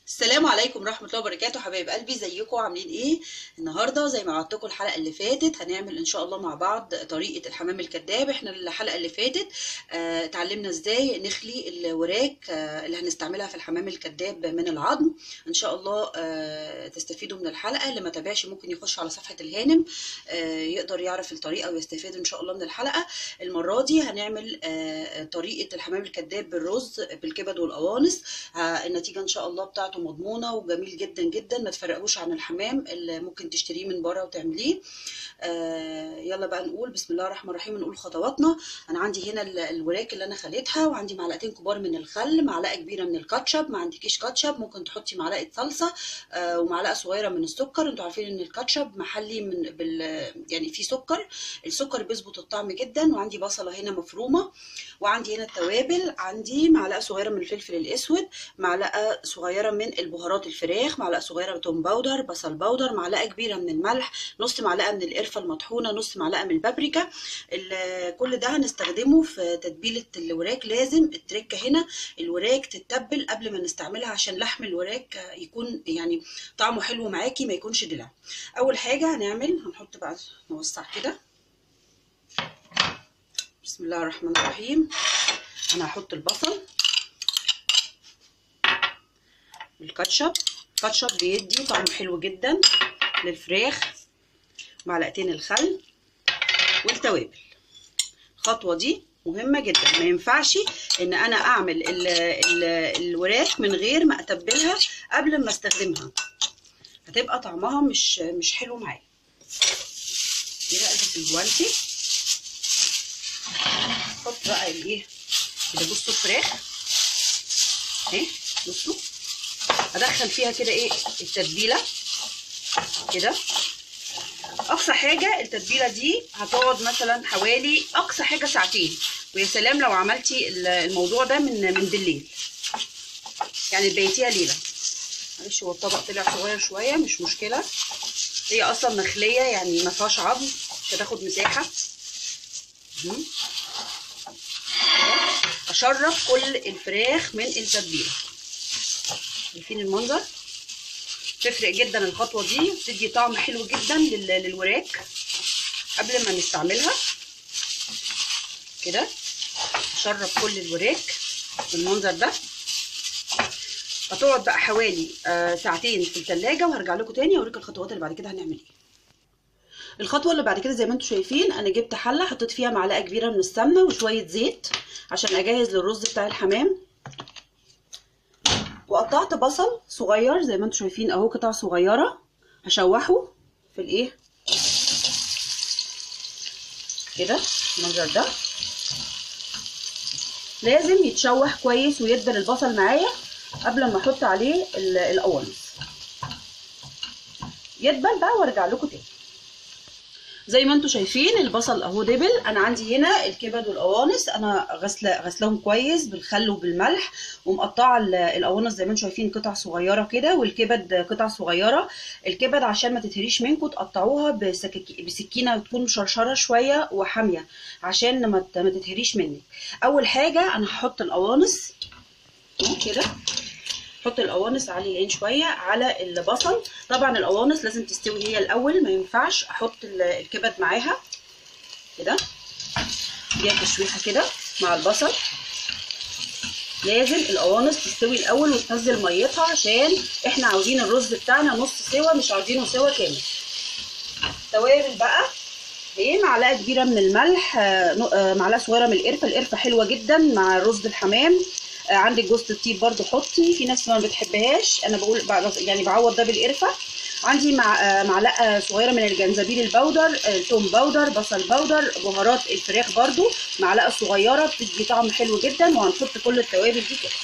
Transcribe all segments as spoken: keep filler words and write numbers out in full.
السلام عليكم ورحمة الله وبركاته. حبايب قلبي، ازيكم عاملين ايه؟ النهارده زي ما وعدتكم الحلقة اللي فاتت هنعمل ان شاء الله مع بعض طريقة الحمام الكداب. احنا الحلقة اللي فاتت آه اتعلمنا ازاي نخلي الوراك آه اللي هنستعملها في الحمام الكداب من العظم. ان شاء الله آه تستفيدوا من الحلقة. اللي ما تابعش ممكن يخش على صفحة الهانم آه يقدر يعرف الطريقة ويستفيد ان شاء الله من الحلقة. المرة دي هنعمل آه طريقة الحمام الكداب بالرز بالكبد والقوانص. آه النتيجة ان شاء الله بتاعته مضمونه وجميل جدا جدا، ما تفرقوش عن الحمام اللي ممكن تشتريه من بره وتعمليه. آه يلا بقى نقول بسم الله الرحمن الرحيم، نقول خطواتنا. انا عندي هنا الوراك اللي انا خليتها، وعندي معلقتين كبار من الخل، معلقه كبيره من الكاتشب، ما عندكيش كاتشب ممكن تحطي معلقه صلصه، آه ومعلقه صغيره من السكر. انتوا عارفين ان الكاتشب محلي من بال يعني فيه سكر، السكر بيظبط الطعم جدا. وعندي بصله هنا مفرومه، وعندي هنا التوابل، عندي معلقه صغيره من الفلفل الاسود، معلقه صغيره من البهارات الفراخ، معلقه صغيره توم باودر، بصل باودر، معلقه كبيره من الملح، نص معلقه من القرفه المطحونه، نص معلقه من البابريكا. كل ده هنستخدمه في تتبيله الوراك. لازم التركه هنا الوراك تتبل قبل ما نستعملها عشان لحم الوراك يكون يعني طعمه حلو معاكي، ما يكونش دلع. اول حاجه هنعمل هنحط بقى نوسع كده. بسم الله الرحمن الرحيم. انا هحط البصل والكاتشب. الكاتشب بيدي طعم حلو جدا للفراخ، معلقتين الخل والتوابل. الخطوه دي مهمه جدا، ما ينفعش ان انا اعمل ال ال الوراك من غير ما اتبلها قبل ما استخدمها، هتبقى طعمها مش مش حلو معايا. كده قلبت الجوانتي. احط بقى الايه كده، بصوا الفراخ اهي، بصوا ادخل فيها كده ايه التتبيله كده. اقصى حاجه التتبيله دي هتقعد مثلا حوالي اقصى حاجه ساعتين، ويا سلام لو عملتي الموضوع ده من من بالليل، يعني تبيتيها ليله. معلش هو الطبق طلع صغير شويه، مش مشكله، هي اصلا مخليه يعني ما فيهاش عظم، مش هتاخد مساحه. اشرب كل الفراخ من التتبيله. شايفين المنظر؟ تفرق جدا الخطوه دي، بتدي طعم حلو جدا للوراك قبل ما نستعملها. كده اشرب كل الوراك بالمنظر ده. هتقعد بقى حوالي آه ساعتين في الثلاجه، وهرجع لكم تاني اوريكم الخطوات اللي بعد كده هنعمل ايه. الخطوه اللي بعد كده زي ما انتم شايفين، انا جبت حله حطيت فيها معلقه كبيره من السمنه وشويه زيت عشان اجهز للرز بتاع الحمام. وقطعت بصل صغير زي ما انتم شايفين اهو، قطع صغيره، هشوحه في الايه كده المنظر ده. لازم يتشوح كويس ويدبل البصل معايا قبل ما احط عليه القوانص. يدبل بقى وارجع لكم تاني. زي ما انتم شايفين البصل اهو دبل. انا عندي هنا الكبد والقوانص، انا غسله غسلهم كويس بالخل وبالملح، ومقطعه القوانص زي ما انتم شايفين قطع صغيره كده، والكبد قطع صغيره. الكبد عشان ما تتهريش منكم تقطعوها بسكينه وتكون مشرشره شويه وحاميه عشان ما تتهريش منك. اول حاجه انا هحط القوانص كده، احط القوانص على العين شويه على البصل. طبعا القوانص لازم تستوي هي الاول، ما ينفعش احط الكبد معاها كده. دي تشويحه كده مع البصل. لازم القوانص تستوي الاول وتنزل ميتها، عشان احنا عاوزين الرز بتاعنا نص سوا، مش عاوزينه سوا كامل. توابل بقى ايه، معلقه كبيره من الملح، معلقه صغيره من القرفه. القرفه حلوه جدا مع رز الحمام. عندك جوز الطيب برضو حطي، في ناس ما بتحبهاش، انا بقول يعني بعوض ده بالقرفه. عندي مع معلقه صغيره من الجنزبيل البودر، توم باودر، بصل باودر، بهارات الفراخ برضو معلقه صغيره، بتدي طعم حلو جدا. وهنحط كل التوابل دي كده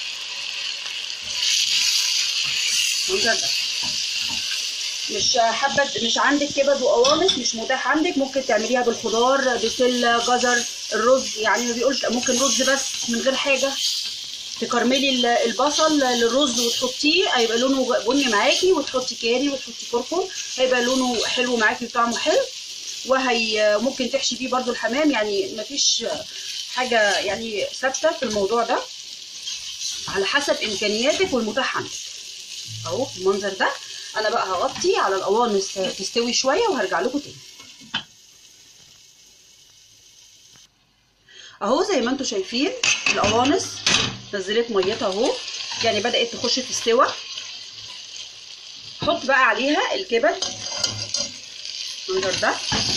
المنظر ده. مش حابه مش عندك كبد وقوانص، مش متاح عندك، ممكن تعمليها بالخضار، بسله، جزر، الرز. يعني ما بيقولش ممكن رز بس من غير حاجه، تكرملي البصل للرز وتحطيه هيبقى لونه بني معاكي، وتحطي كاري وتحطي كركم هيبقى لونه حلو معاكي وطعمه حلو. وهي ممكن تحشي بيه برضو الحمام، يعني مفيش حاجه يعني ثابته في الموضوع ده، على حسب امكانياتك والمتاح عندك. اهو بالمنظر ده. انا بقى هغطي على القوانص تستوي شويه وهرجع لكم تاني. اهو زي ما انتم شايفين القوانص نزلت ميتها اهو، يعني بدات تخش في السوا. احط بقى عليها الكبد بالمنظر ده.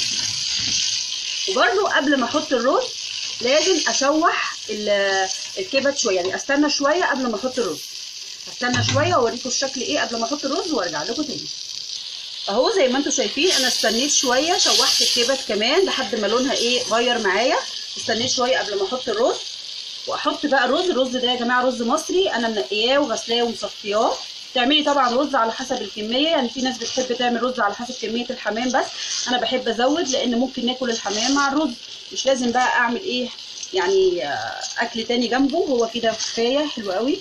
وبرده قبل ما احط الرز لازم اشوح الكبد شويه، يعني استنى شويه قبل ما احط الرز. استنى شويه واوريكم الشكل ايه قبل ما احط الرز وارجع لكم تاني. اهو زي ما انتم شايفين انا استنيت شويه، شوحت الكبد كمان لحد ما لونها ايه غير معايا. استنيت شويه قبل ما احط الرز واحط بقى الرز. الرز ده يا جماعه رز مصري انا منقياه وغسلاه ومصفياه. تعملي طبعا رز على حسب الكميه، يعني في ناس بتحب تعمل رز على حسب كميه الحمام، بس انا بحب ازود لان ممكن ناكل الحمام مع الرز، مش لازم بقى اعمل ايه يعني اكل تاني جنبه. هو كده كفايه حلو قوي.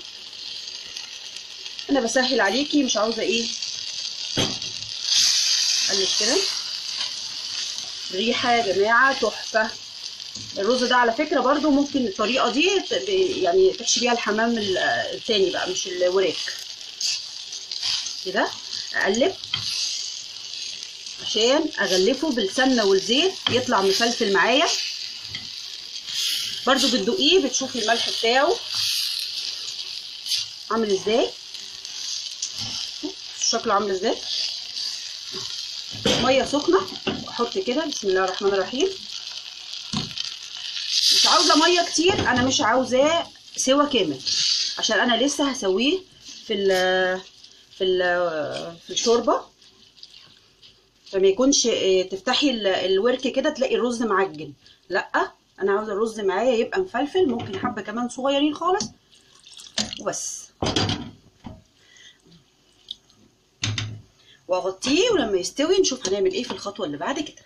انا بسهل عليكي، مش عاوزه ايه اقلب كده. ريحه يا جماعه تحفه. الرز ده على فكره برده ممكن الطريقه دي يعني تحشي بيها الحمام التاني بقى مش الوراك. كده اقلب عشان اغلفه بالسمنه والزيت يطلع مفلفل معايا. برده بتدوقيه بتشوفي الملح بتاعه عامل ازاي، شكله عامل ازاي. ميه سخنه احط كده بسم الله الرحمن الرحيم. مش عاوزه ميه كتير، انا مش عاوزاه سوا كامل عشان انا لسه هسويه في ال في ال في الشوربه، فما يكونش تفتحي الورك كده تلاقي الرز معجن. لا انا عاوزه الرز معايا يبقى مفلفل، ممكن حبه كمان صغيرين خالص وبس. واغطيه ولما يستوي نشوف هنعمل ايه في الخطوه اللي بعد كده.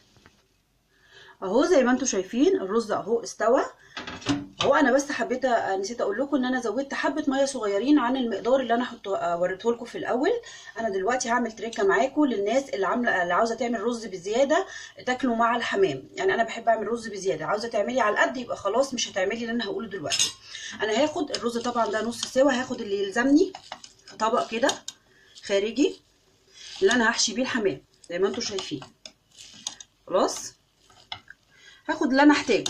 اهو زي ما انتم شايفين الرز اهو استوى اهو. انا بس حبيت نسيت اقول لكم ان انا زودت حبه ميه صغيرين عن المقدار اللي انا حطه وريته لكم في الاول. انا دلوقتي هعمل تريكه معاكم للناس اللي عامله اللي عاوزه تعمل رز بزياده تاكله مع الحمام. يعني انا بحب اعمل رز بزياده، عاوزه تعملي على القد يبقى خلاص مش هتعملي اللي انا هقوله دلوقتي. انا هاخد الرز طبعا ده نص سوا، هاخد اللي يلزمني في طبق كده خارجي اللي انا هحشي بيه الحمام زي ما انتم شايفين. خلاص هاخد اللي انا احتاجه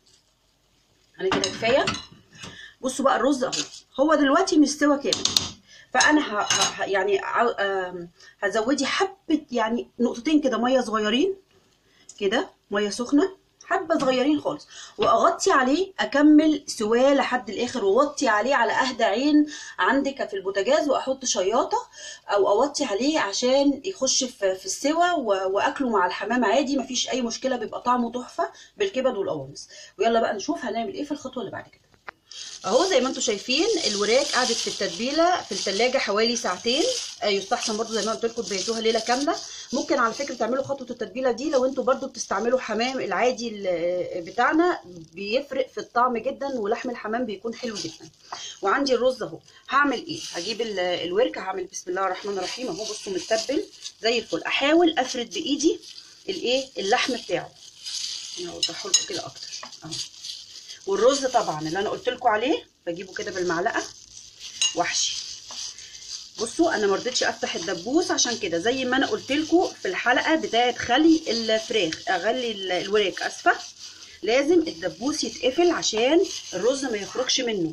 انا كده كفايه. بصوا بقى الرز اهو هو دلوقتي مستوى كامل، فانا ه... ه... يعني هزودي حبه يعني نقطتين كده ميه صغيرين كده، ميه سخنه حبه صغيرين خالص، واغطي عليه اكمل سواه لحد الاخر، واوطي عليه على اهدى عين عندك في البوتاجاز، واحط شياطه او اوطي عليه عشان يخش في, في السوا واكله مع الحمام عادي مفيش اي مشكله، بيبقى طعمه تحفه بالكبد والقوانص. ويلا بقى نشوف هنعمل ايه في الخطوه اللي بعد كده. اهو زي ما انتم شايفين الوراك قعدت في التتبيله في الثلاجه حوالي ساعتين. يستحسن برضو زي ما قلت لكم تبيتوها ليله كامله. ممكن على فكره تعملوا خطوه التتبيله دي لو انتم برضو بتستعملوا حمام العادي بتاعنا، بيفرق في الطعم جدا ولحم الحمام بيكون حلو جدا. وعندي الرز اهو هعمل ايه، هجيب الورك هعمل بسم الله الرحمن الرحيم اهو. بصوا متبل زي الفل. احاول افرد بايدي الايه اللحم بتاعه، انا اوضحه لكم كده اكتر اهو. والرز طبعا اللي انا قلت لكم عليه بجيبه كده بالمعلقه واحشي. بصوا انا ما رضيتش افتح الدبوس عشان كده زي ما انا قلت لكم في الحلقه بتاعه خلي الفراخ اغلي الوراك اسفه، لازم الدبوس يتقفل عشان الرز ما يخرجش منه.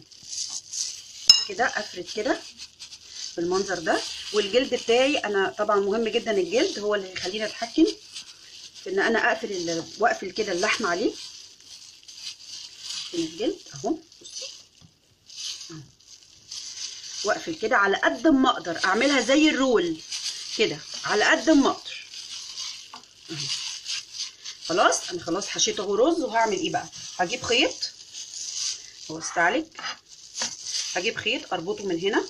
كده افرد كده بالمنظر ده. والجلد بتاعي انا طبعا مهم جدا الجلد هو اللي هيخليني اتحكم في ان انا اقفل واقفل كده اللحم عليه. الجلد اهو بصي اهو، واقفل كده على قد ما اقدر، اعملها زي الرول كده على قد ما اقدر اهو. خلاص انا خلاص حشيت اهو رز. وهعمل ايه بقى، هجيب خيط هو استعلك، هجيب خيط اربطه من هنا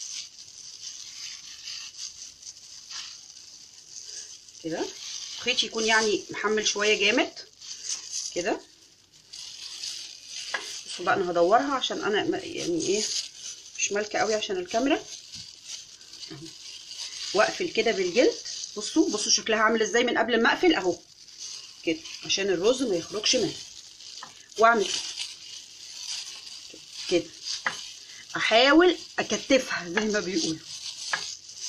كده، خيط يكون يعني محمل شويه جامد كده. بصوا بقى انا هدورها عشان انا يعني ايه مش مالكه قوي عشان الكاميرا اهو. واقفل كده بالجلد. بصوا بصوا شكلها عامل ازاي من قبل ما اقفل اهو كده عشان الرز ما يخرجش منها. واعمل كده كده احاول اكتفها زي ما بيقولوا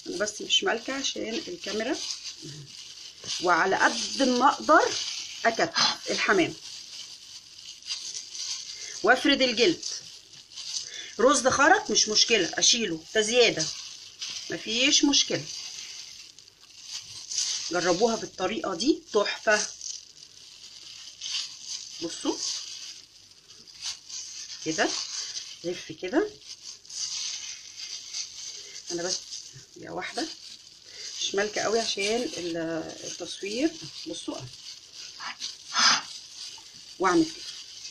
انا بس مش مالكه عشان الكاميرا. وعلى قد ما اقدر اكتف الحمام وافرد الجلد. رز خرط مش مشكله، اشيله، ده زياده مفيش مشكله. جربوها بالطريقه دي تحفه. بصوا كده، لف كده. انا بس يا واحده مش مالكه قوي عشان التصوير. بصوا واعمل كده،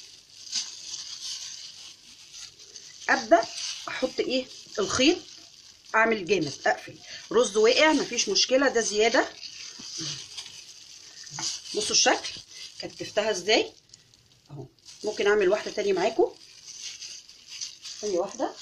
ابدا احط ايه الخيط، اعمل جامد، اقفل. رز وقع مفيش مشكله، ده زياده. بصوا الشكل كتفتها ازاي اهو. ممكن اعمل واحده تانية معاكم، ثانيه واحده.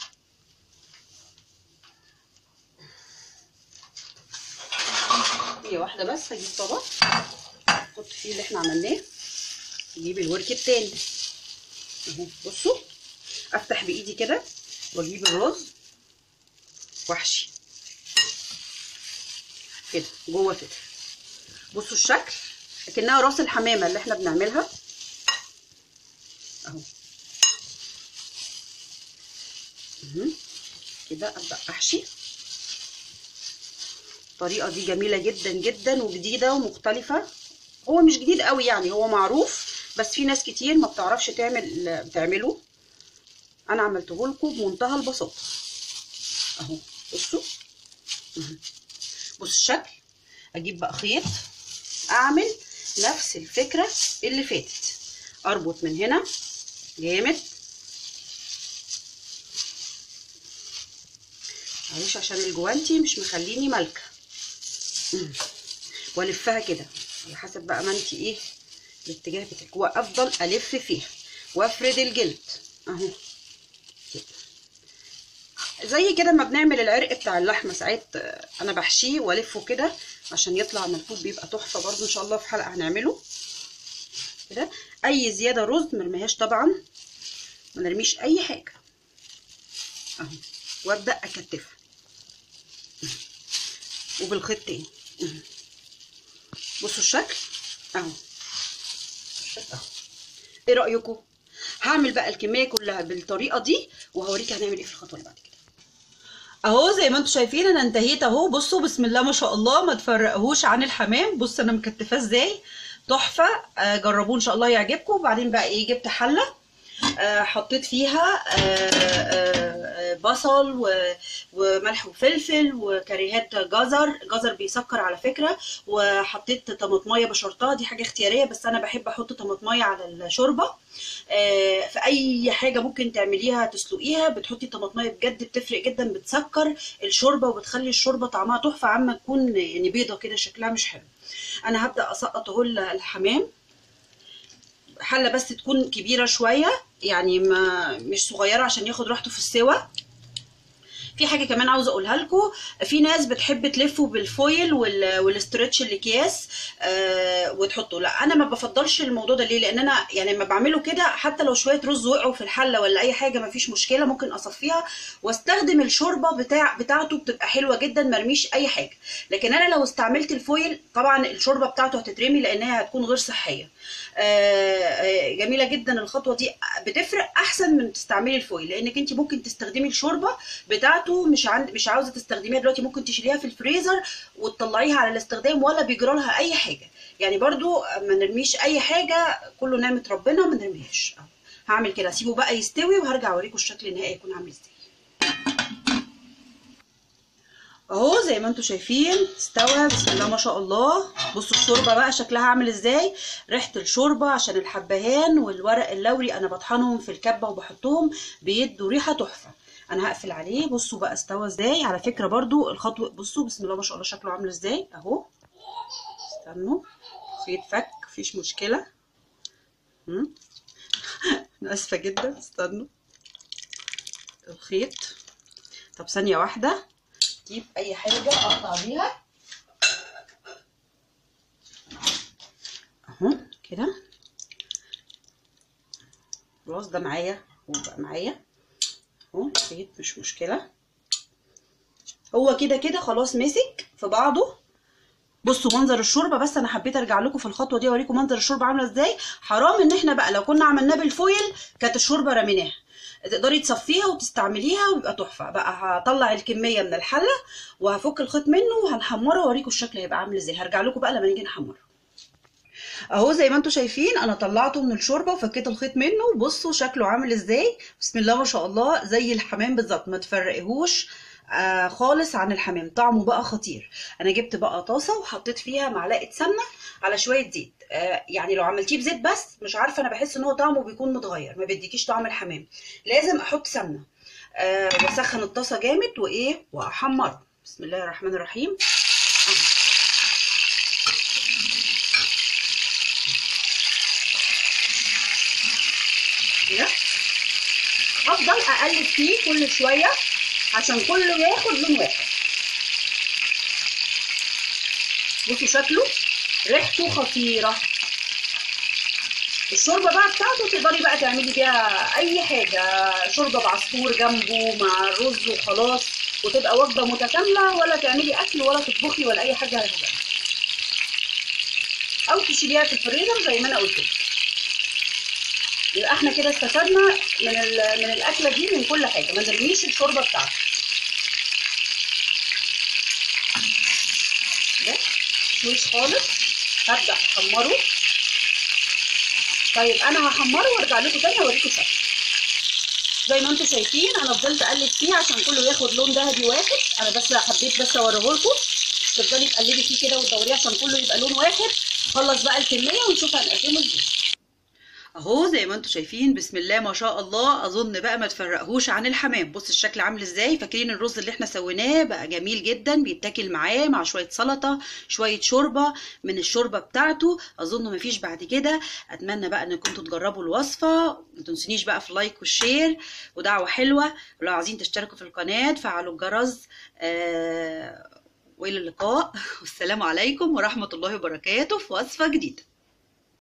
هي واحده بس. هجيب طبق احط فيه اللي احنا عملناه، اجيب الورك التاني اهو. بصوا افتح بايدي كده واجيب الرز واحشي كده جوه كده. بصوا الشكل اكنها راس الحمامه اللي احنا بنعملها اهو كده. ابدا احشي. الطريقه دي جميله جدا جدا وجديده ومختلفه. هو مش جديد قوي يعني، هو معروف، بس في ناس كتير ما بتعرفش تعمل بتعمله. انا عملته لكم بمنتهى البساطه اهو. بصوا بصوا الشكل. اجيب بقى خيط، اعمل نفس الفكره اللي فاتت، اربط من هنا جامد. معلش عشان الجوانتي مش مخليني مالكه. والفها كده على حسب بقى ما انت ايه الاتجاه بتاعك، وافضل الف فيها وافرد الجلد اهو كده. زي كده ما بنعمل العرق بتاع اللحمه، ساعات انا بحشيه والفه كده عشان يطلع ملفوف، بيبقى تحفه برده. ان شاء الله في حلقه هنعمله كده. اي زياده رز مرميهاش طبعا، ما نرميش اي حاجه اهو. وابدا اكتفها وبالخيط تاني. بصوا الشكل اهو. اهو ايه رايكم؟ هعمل بقى الكميه كلها بالطريقه دي وهوريكي هنعمل ايه في الخطوه اللي بعد كده. اهو زي ما انتم شايفين انا انتهيت اهو. بصوا بسم الله ما شاء الله، ما تفرقهوش عن الحمام. بص انا مكتفاه ازاي، تحفه. آه جربوه ان شاء الله يعجبكم. وبعدين بقى ايه، جبت حله آه حطيت فيها آه آه بصل وملح وفلفل وكريهات جزر. جزر بيسكر على فكره. وحطيت طماطمايه بشرطها، دي حاجه اختياريه، بس انا بحب احط طماطمايه على الشوربه. آه في اي حاجه ممكن تعمليها تسلقيها بتحطي طماطمايه، بجد بتفرق جدا، بتسكر الشوربه وبتخلي الشوربه طعمها تحفه عما تكون يعني بيضه كده شكلها مش حلو. انا هبدا اسقط اهو الحمام. حله بس تكون كبيره شويه يعني، ما مش صغيره عشان ياخد راحته في السوا. في حاجه كمان عاوزه اقولها لكم، في ناس بتحب تلفه بالفويل والاسترتش الاكياس آه وتحطه. لا انا ما بفضلش الموضوع ده. ليه؟ لان انا يعني لما بعمله كده حتى لو شويه رز وقعوا في الحله ولا اي حاجه ما فيش مشكله، ممكن اصفيها واستخدم الشوربه بتاع بتاعته، بتبقى حلوه جدا مرميش اي حاجه. لكن انا لو استعملت الفويل طبعا الشوربه بتاعته هتترمي لانها هتكون غير صحيه. آه جميله جدا الخطوه دي، بتفرق احسن من تستعملي الفويل، لانك انت ممكن تستخدمي الشوربه بتاعته مش عند مش عاوزه تستخدميها دلوقتي، ممكن تشيليها في الفريزر وتطلعيها على الاستخدام ولا بيجرى لها اي حاجه. يعني برضو ما نرميش اي حاجه، كله نعمه ربنا ما نرميهاش. هعمل كده اسيبه بقى يستوي وهرجع اوريكم الشكل النهائي يكون عامل ازاي. اهو زي ما انتم شايفين استوى بسم الله ما شاء الله. بصوا الشوربه بقى شكلها عامل ازاي، ريحه الشوربه عشان الحبهان والورق اللوري انا بطحنهم في الكبه وبحطهم بيدوا ريحه تحفه. انا هقفل عليه. بصوا بقى استوى ازاي. على فكره برضو الخطوه، بصوا بسم الله ما شاء الله شكله عامل ازاي اهو. استنوا خيط فك مفيش مشكله. انا اسفه جدا، استنوا الخيط. طب ثانيه واحده، جيب اي حاجه اقطع بيها اهو كده. خلاص ده معايا وبقى معايا اهو الخيط مش مشكله. هو كده كده خلاص مسك في بعضه. بصوا منظر الشوربه، بس انا حبيت ارجع لكم في الخطوه دي اوريكم منظر الشوربه عامله ازاي. حرام ان احنا بقى لو كنا عملناه بالفويل كانت الشوربه رميناها، تقدري تصفيها وتستعمليها ويبقى تحفه. بقى هطلع الكميه من الحله وهفك الخيط منه وهنحمره واوريكم الشكل هيبقى عامل ازاي. هرجع لكم بقى لما نيجي نحمره. اهو زي ما انتم شايفين انا طلعته من الشوربه وفكيت الخيط منه. بصوا شكله عامل ازاي، بسم الله ما شاء الله، زي الحمام بالظبط، ما تفرقهوش آه خالص عن الحمام. طعمه بقى خطير. انا جبت بقى طاسه وحطيت فيها معلقه سمنه على شويه زيت. آه يعني لو عملتيه بزيت بس مش عارفه، انا بحس ان هو طعمه بيكون متغير، ما بيديكيش طعم الحمام، لازم احط سمنه. آه واسخن الطاسه جامد وايه واحمره. بسم الله الرحمن الرحيم. كده افضل اقلب فيه كل شويه عشان كله ياخد لون واحد. بصوا شكله، ريحته خطيره. الشوربه بقى بتاعته تقدري بقى تعملي بيها اي حاجه، شوربه بعصفور جنبه مع الرز وخلاص، وتبقى وجبه متكامله، ولا تعملي اكل ولا تطبخي ولا اي حاجه هتبقى. او تشيليها في الفريزر زي ما انا قلت لك. يبقى احنا كده استفدنا من من الاكله دي من كل حاجه، ما نرميش الشوربه بتاعته. ده مش خالص. هبدا احمره. طيب انا هحمره وارجع لكم تاني اوريكم شكله. زي ما انتم شايفين انا فضلت اقلب فيه عشان كله ياخد لون ذهبي واحد. انا بس حبيت بس اوريه لكم. تفضلي تقلبي فيه كده وتدوريه عشان كله يبقى لون واحد. خلص بقى الكميه ونشوف هنقدمه ازاي. اهو زي ما انتم شايفين بسم الله ما شاء الله. اظن بقى ما تفرقهوش عن الحمام. بص الشكل عامل ازاي. فاكرين الرز اللي احنا سويناه بقى جميل جدا، بيتاكل معاه مع شويه سلطه، شويه شوربه من الشوربه بتاعته. اظن ما فيش بعد كده. اتمنى بقى انكم كنتوا تجربوا الوصفه. ما تنسونيش بقى في اللايك والشير ودعوه حلوه، ولو عايزين تشتركوا في القناه فعلوا الجرس. آه والى اللقاء والسلام عليكم ورحمه الله وبركاته في وصفه جديده.